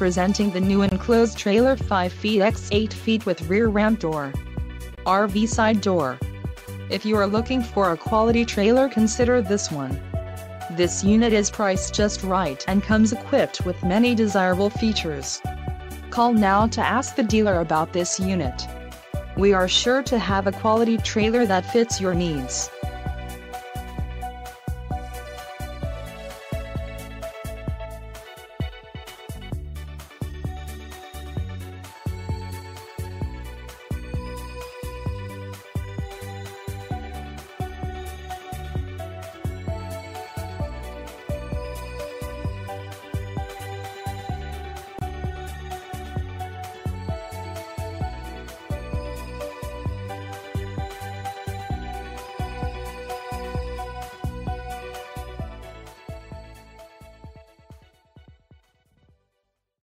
Presenting the new enclosed trailer 5 feet x 8 feet with rear ramp door. RV side door. If you are looking for a quality trailer, consider this one. This unit is priced just right and comes equipped with many desirable features. Call now to ask the dealer about this unit. We are sure to have a quality trailer that fits your needs.